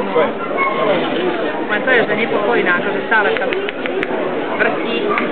Len to je, že nepokojná, akože stále sa vrtí.